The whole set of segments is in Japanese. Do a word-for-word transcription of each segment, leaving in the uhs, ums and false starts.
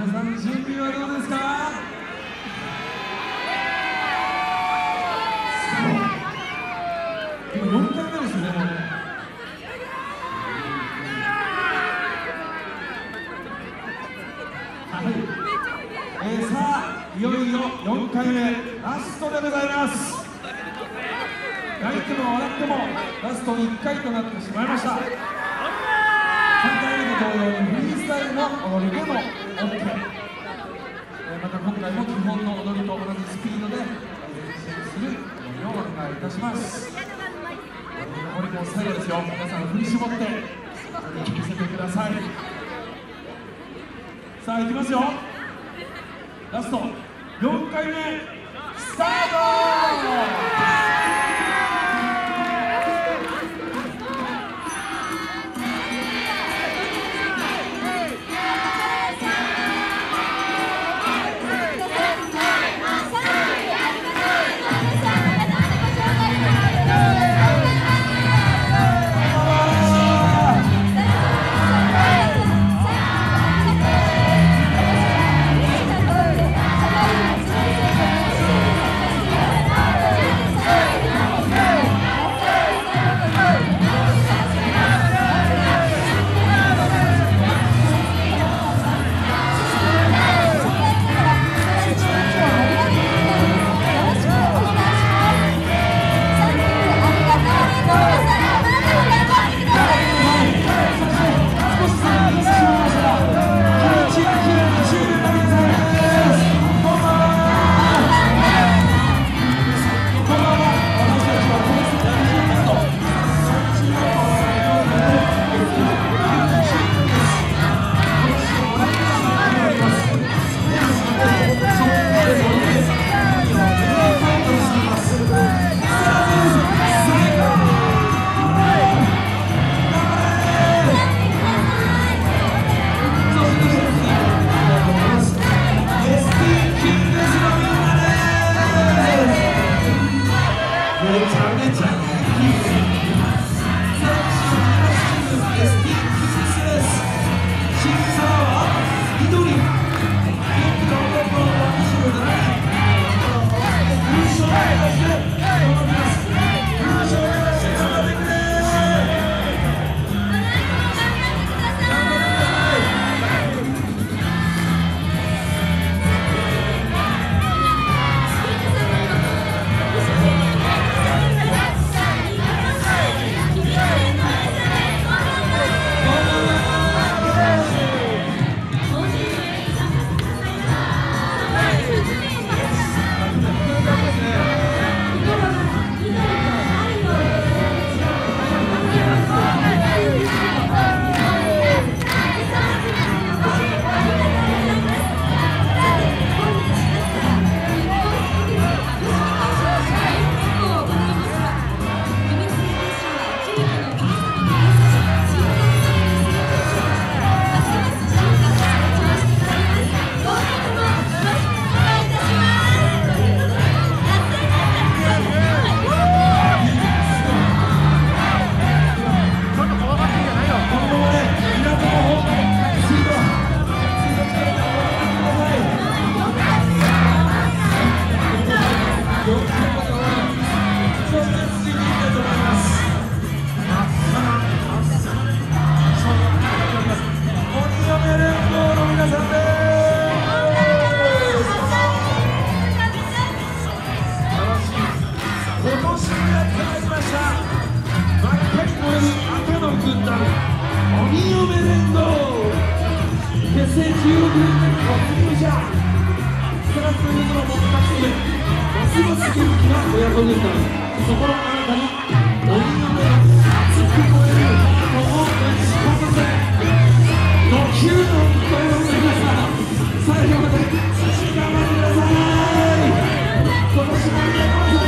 皆さん準備はどうですか？今よんかいめですよね、もうね。はい、えー、さあいよいよよんかいめラストでございます。泣いても笑ってもラストいっかいとなってしまいました。さんかいめと同様にフリースタイルの踊りでも オーケー、 また今回も基本の踊りと同じスピードで実践する踊りをお願いいたします。残りもう最後ですよ。皆さん振り絞って見せてください。さあいきますよ。ラストよんかいめスタート。結成じゅうろくねん目の突入者、ストラップユーズの僕たちでますます元気な親子軍団、そこのあなたに鬼の目が熱く超えるご褒美仕事でごきゅうの声を皆さん、最後まで頑張ってください。今年も皆さん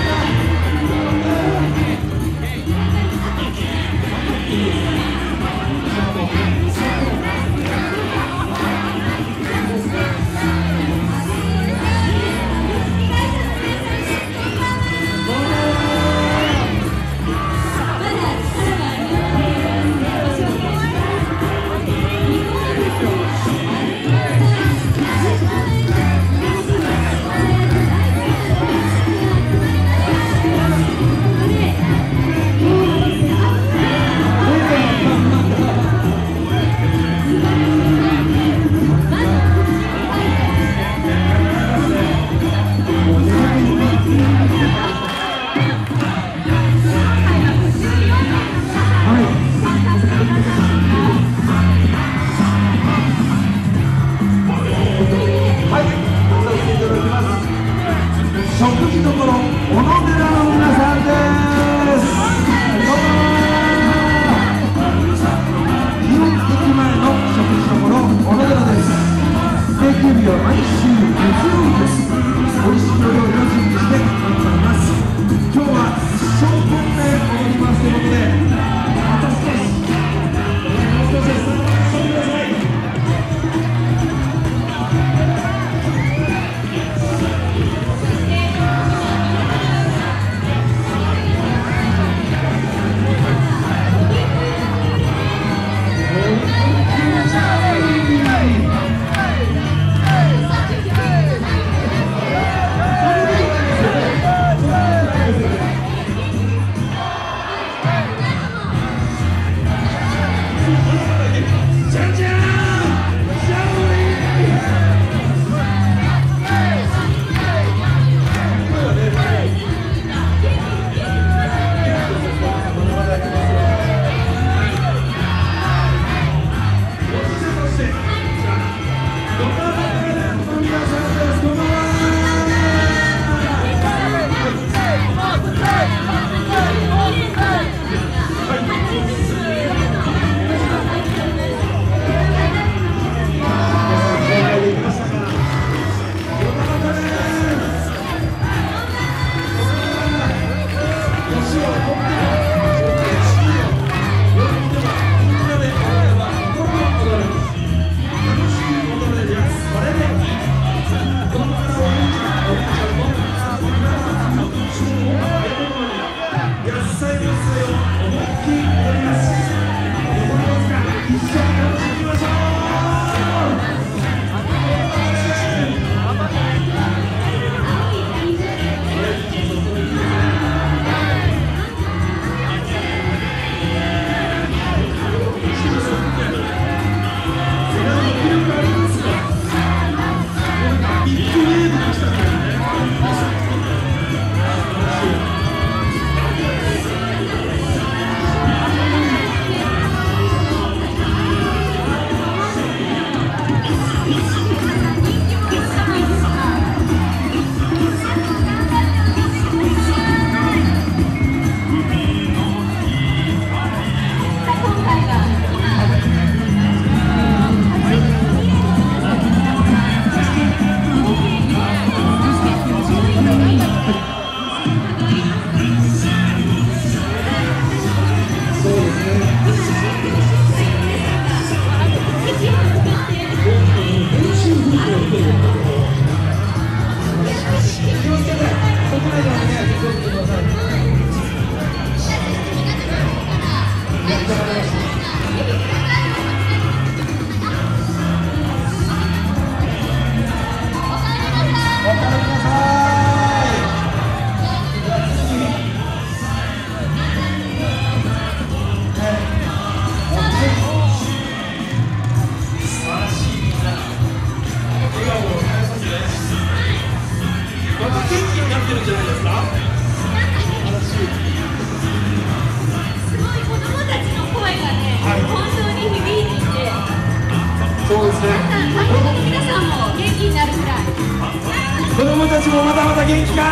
そうですね。観客の皆さんも元気になるくらい。 子供たちもまだまだ元気か。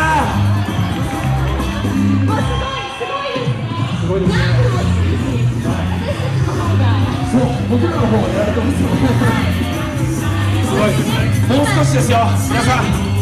もうすごいすごいですね。すごいですね。 そう、僕らの方がやられてますよ。すごい。もう少しですよ、皆さん。